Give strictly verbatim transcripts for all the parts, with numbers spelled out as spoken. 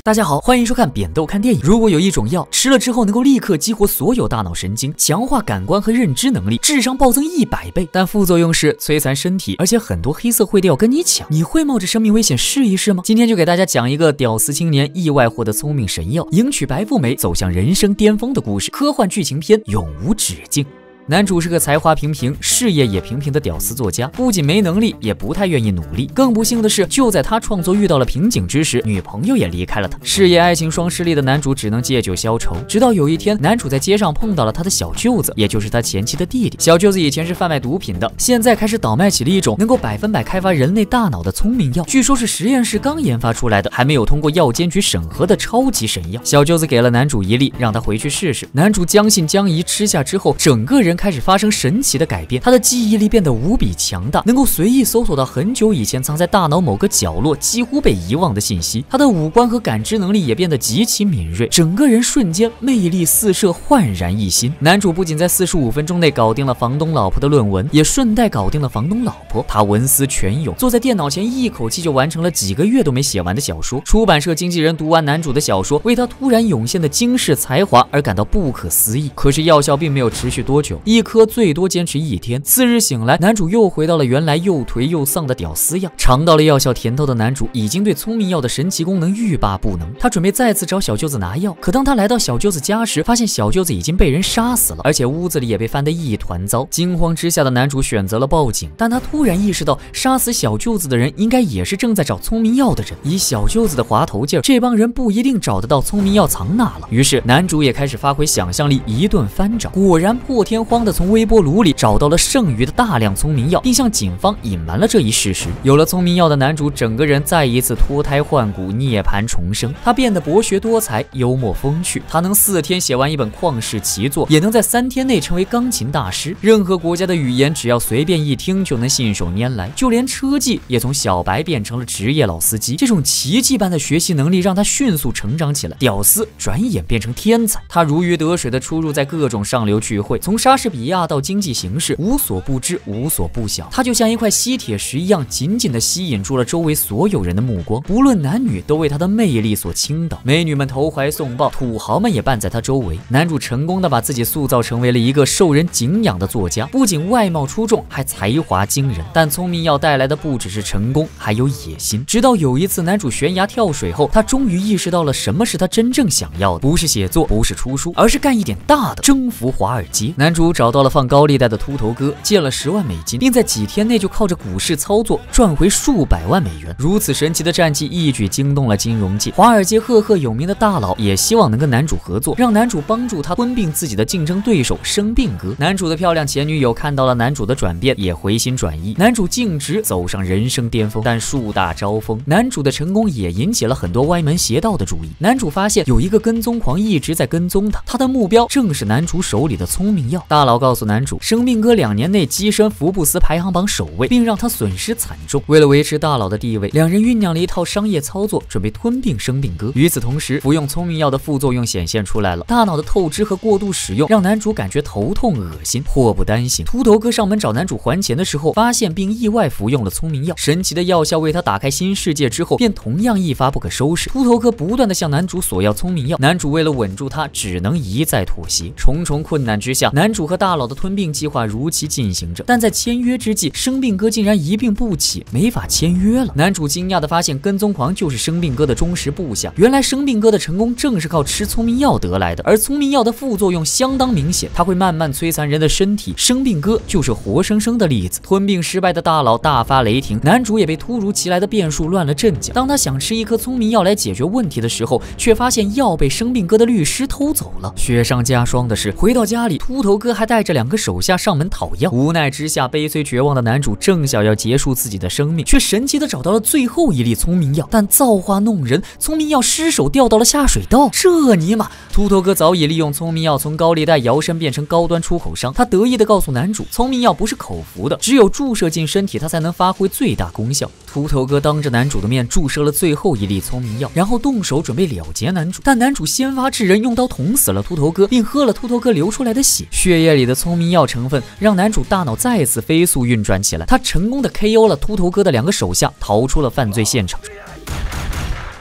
大家好，欢迎收看扁豆看电影。如果有一种药吃了之后能够立刻激活所有大脑神经，强化感官和认知能力，智商暴增一百倍，但副作用是摧残身体，而且很多黑社会都要跟你抢，你会冒着生命危险试一试吗？今天就给大家讲一个屌丝青年意外获得聪明神药，迎娶白富美，走向人生巅峰的故事。科幻剧情片永无止境。男主是个才华平平、事业也平平的屌丝作家，不仅没能力，也不太愿意努力。更不幸的是，就在他创作遇到了瓶颈之时，女朋友也离开了他。事业爱情双失利的男主只能借酒消愁。直到有一天，男主在街上碰到了他的小舅子，也就是他前妻的弟弟。小舅子以前是贩卖毒品的，现在开始倒卖起了一种能够百分百开发人类大脑的聪明药，据说是实验室刚研发出来的，还没有通过药监局审核的超级神药。小舅子给了男主一粒，让他回去试试。男主将信将疑，吃下之后，整个人开始发生神奇的改变，他的记忆力变得无比强大，能够随意搜索到很久以前藏在大脑某个角落几乎被遗忘的信息。他的五官和感知能力也变得极其敏锐，整个人瞬间魅力四射，焕然一新。男主不仅在四十五分钟内搞定了房东老婆的论文，也顺带搞定了房东老婆。他文思泉涌，坐在电脑前一口气就完成了几个月都没写完的小说。出版社经纪人读完男主的小说，为他突然涌现的惊世才华而感到不可思议。可是药效并没有持续多久，一颗最多坚持一天。次日醒来，男主又回到了原来又颓又丧的屌丝样。尝到了药效甜头的男主已经对聪明药的神奇功能欲罢不能。他准备再次找小舅子拿药，可当他来到小舅子家时，发现小舅子已经被人杀死了，而且屋子里也被翻得一团糟。惊慌之下的男主选择了报警，但他突然意识到，杀死小舅子的人应该也是正在找聪明药的人。以小舅子的滑头劲儿，这帮人不一定找得到聪明药藏哪了。于是男主也开始发挥想象力，一顿翻找，果然破天荒的从微波炉里找到了剩余的大量聪明药，并向警方隐瞒了这一事实。有了聪明药的男主，整个人再一次脱胎换骨，涅槃重生。他变得博学多才，幽默风趣。他能四天写完一本旷世奇作，也能在三天内成为钢琴大师。任何国家的语言，只要随便一听就能信手拈来。就连车技也从小白变成了职业老司机。这种奇迹般的学习能力让他迅速成长起来，屌丝转眼变成天才。他如鱼得水地出入在各种上流聚会，从莎士比亚到经济形势，无所不知，无所不晓。他就像一块吸铁石一样，紧紧地吸引住了周围所有人的目光，不论男女都为他的魅力所倾倒。美女们投怀送抱，土豪们也伴在他周围。男主成功地把自己塑造成为了一个受人敬仰的作家，不仅外貌出众，还才华惊人。但聪明药带来的不只是成功，还有野心。直到有一次男主悬崖跳水后，他终于意识到了什么是他真正想要的，不是写作，不是出书，而是干一点大的，征服华尔街。男主找到了放高利贷的秃头哥，借了十万美金，并在几天内就靠着股市操作赚回数百万美元。如此神奇的战绩一举惊动了金融界，华尔街赫赫有名的大佬也希望能跟男主合作，让男主帮助他吞并自己的竞争对手生病哥。男主的漂亮前女友看到了男主的转变，也回心转意。男主径直走上人生巅峰，但树大招风，男主的成功也引起了很多歪门邪道的注意。男主发现有一个跟踪狂一直在跟踪他，他的目标正是男主手里的聪明药。大佬告诉男主，生病哥两年内跻身福布斯排行榜首位，并让他损失惨重。为了维持大佬的地位，两人酝酿了一套商业操作，准备吞并生病哥。与此同时，服用聪明药的副作用显现出来了，大脑的透支和过度使用让男主感觉头痛恶心。迫不担心，秃头哥上门找男主还钱的时候，发现并意外服用了聪明药。神奇的药效为他打开新世界之后，便同样一发不可收拾。秃头哥不断地向男主索要聪明药，男主为了稳住他，只能一再妥协。重重困难之下，男主和大佬的吞并计划如期进行着。但在签约之际，生病哥竟然一病不起，没法签约了。男主惊讶地发现，跟踪狂就是生病哥的忠实部下。原来生病哥的成功正是靠吃聪明药得来的，而聪明药的副作用相当明显，它会慢慢摧残人的身体。生病哥就是活生生的例子。吞并失败的大佬大发雷霆，男主也被突如其来的变数乱了阵脚。当他想吃一颗聪明药来解决问题的时候，却发现药被生病哥的律师偷走了。雪上加霜的是，回到家里，秃头哥还带着两个手下上门讨药。无奈之下，悲催绝望的男主正想要结束自己的生命，却神奇的找到了最后一粒聪明药。但造化弄人，聪明药失手掉到了下水道。这尼玛！秃头哥早已利用聪明药从高利贷摇身变成高端出口商。他得意的告诉男主，聪明药不是口服的，只有注射进身体，它才能发挥最大功效。秃头哥当着男主的面注射了最后一粒聪明药，然后动手准备了结男主。但男主先发制人，用刀捅死了秃头哥，并喝了秃头哥流出来的血。血液里的聪明药成分让男主大脑再次飞速运转起来，他成功的 K O 了秃头哥的两个手下，逃出了犯罪现场。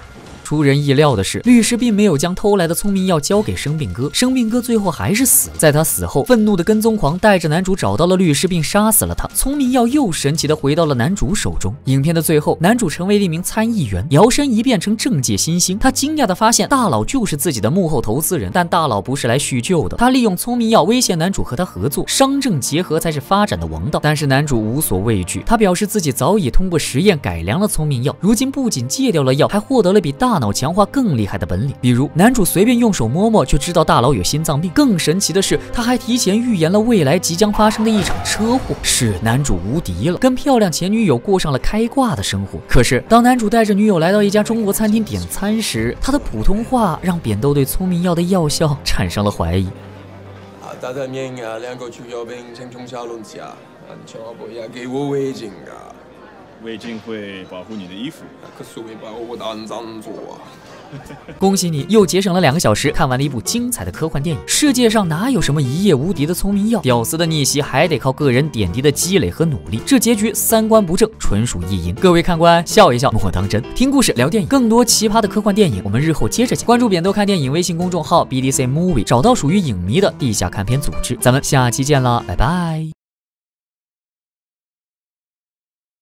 出人意料的是，律师并没有将偷来的聪明药交给生病哥，生病哥最后还是死了。在他死后，愤怒的跟踪狂带着男主找到了律师，并杀死了他。聪明药又神奇的回到了男主手中。影片的最后，男主成为了一名参议员，摇身一变成政界新星。他惊讶的发现，大佬就是自己的幕后投资人，但大佬不是来叙旧的，他利用聪明药威胁男主和他合作，商政结合才是发展的王道。但是男主无所畏惧，他表示自己早已通过实验改良了聪明药，如今不仅戒掉了药，还获得了比大脑强化更厉害的本领。比如，男主随便用手摸摸就知道大佬有心脏病。更神奇的是，他还提前预言了未来即将发生的一场车祸。是男主无敌了，跟漂亮前女友过上了开挂的生活。可是，当男主带着女友来到一家中国餐厅点餐时，他的普通话让扁豆对聪明药的药效产生了怀疑。 大太明啊，两个出药兵请从小论起啊，你千万不要给我违禁啊！ 围巾会保护你的衣服， 可是会把我当脏做啊！ 恭喜你又节省了两个小时，看完了一部精彩的科幻电影。世界上哪有什么一夜无敌的聪明药？屌丝的逆袭还得靠个人点滴的积累和努力。这结局三观不正，纯属意淫。各位看官笑一笑，莫当真。听故事聊电影，更多奇葩的科幻电影，我们日后接着讲。关注扁豆看电影微信公众号 B D C Movie， 找到属于影迷的地下看片组织。咱们下期见啦，拜拜。